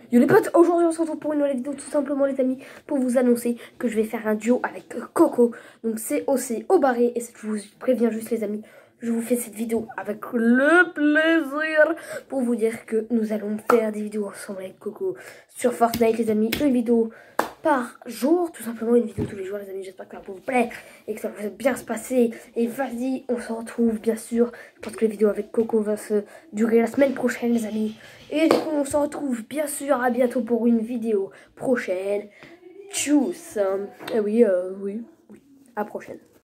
Yo les potes, aujourd'hui on se retrouve pour une nouvelle vidéo tout simplement les amis pour vous annoncer que je vais faire un duo avec Coco. Donc c'est aussi au barré et je vous préviens juste les amis, je vous fais cette vidéo avec le plaisir pour vous dire que nous allons faire des vidéos ensemble avec Coco sur Fortnite les amis. Une vidéo par jour, tout simplement une vidéo tous les jours les amis. J'espère que ça vous plaît et que ça va bien se passer. Et vas-y, on se retrouve bien sûr. Je pense que les vidéos avec Coco vont se durer la semaine prochaine les amis. Et du coup on se retrouve bien sûr à bientôt pour une vidéo prochaine. Tchuss. Oui, à prochaine.